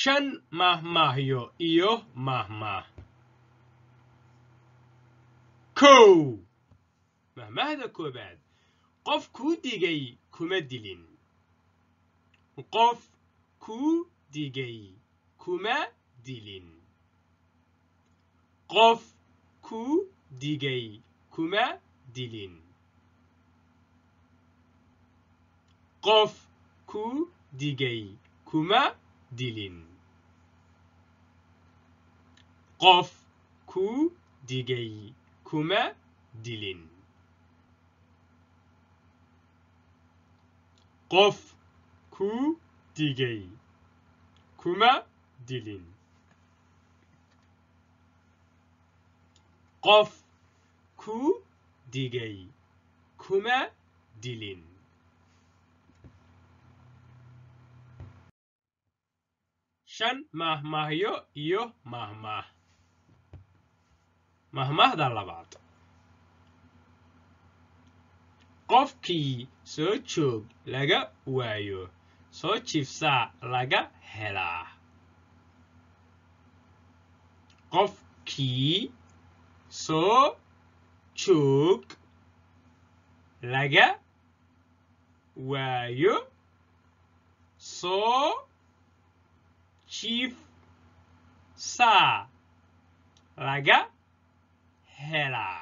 shan mahmahyo iyo mahmah. kow mahmahda koobaad qof kuu digay kuma dilin. qof kuu digay kuma dilin. qof kuu digay kuma dilin. qof kuu digay kuma dilin. qof kuu digay kuma dilin. qof kuu digay kuma dilin. qof kuu digay kuma dilin. shan mahmahyo iyo mahmah. mahmahda labaad qofkii soo joog laga waayo soo jiifsaa laga helaa. qofkii soo joog laga waayo soo jiifsaa laga helaa.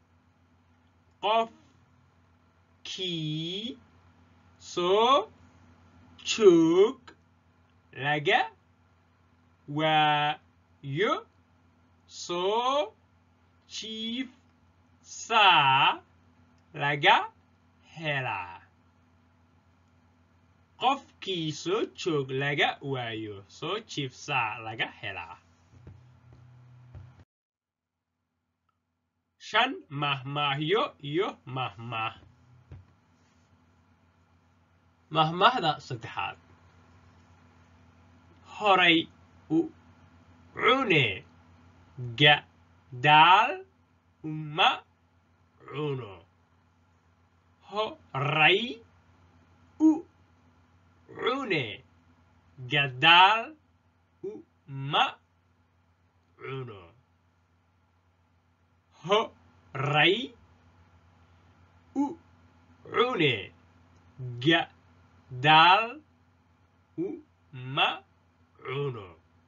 qofkii soo joog laga waayo soo jiifsaa laga helaa. qofkii soo joog laga waayo soo jiifsaa laga helaa. shan mahmahyo iyo mahmah. mahmahda saddexaad horay u cune gadaal uma cuno. horay u cune gadaal uma cuno. horay u cune gadaal uma cuno.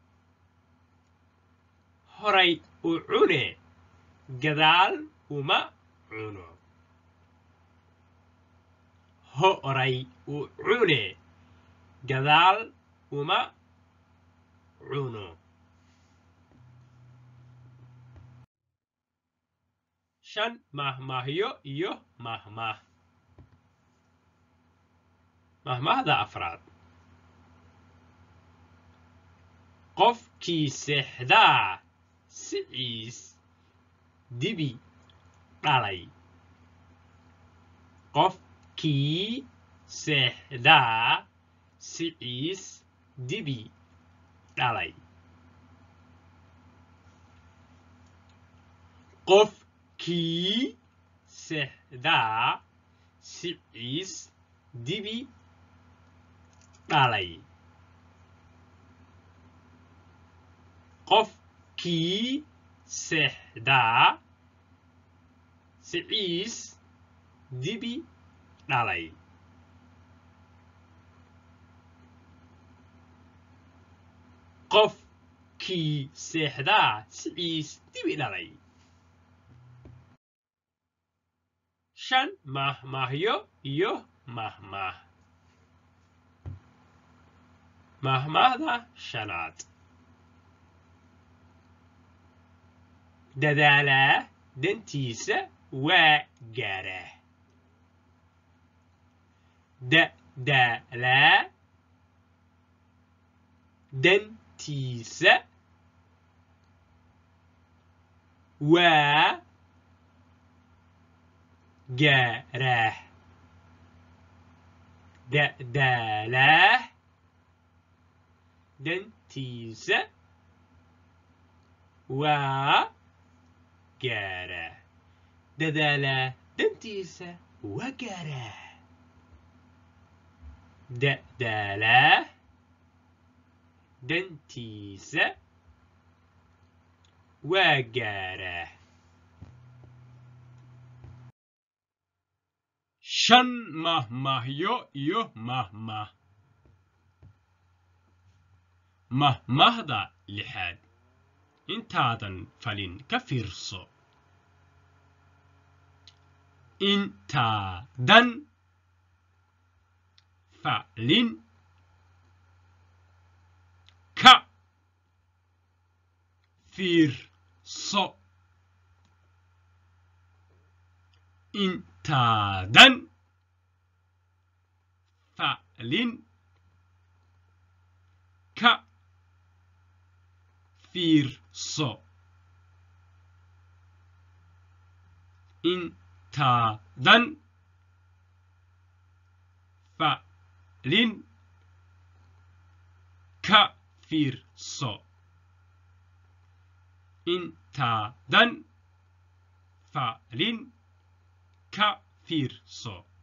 horay u cune gadaal uma cuno. horay u cune gadaal uma cuno. shan mahmahyo iyo mahmah. mahmahda afraad qofkii seexdaa siciis dibi dhalay. qofkii seexdaa siciis dibi dhalay. qofkii seexdaa siciis dibi dhalay. qofkii seexdaa siciis dibi dhalay. qofkii seexdaa siciis dibi dhalay. shan mahmahyo iyo mahmah. mahmahda shanaad dadaalaa dantiisa waa gaaraa. dadaalaa dantiisa waa gaaraa. dadaalaa dantiisa waa gaaraa. dadaalaa dantiisa waa gaaraa. dadaalaa dantiisa waa gaaraa 5 mahmahyo iyo mahmah mahmahda 6aad intaadan falin ka fiirso intaadan falin ka fiirso intaadan falin ka fiirso intaadan falin ka fiirso intaadan falin ka fiirso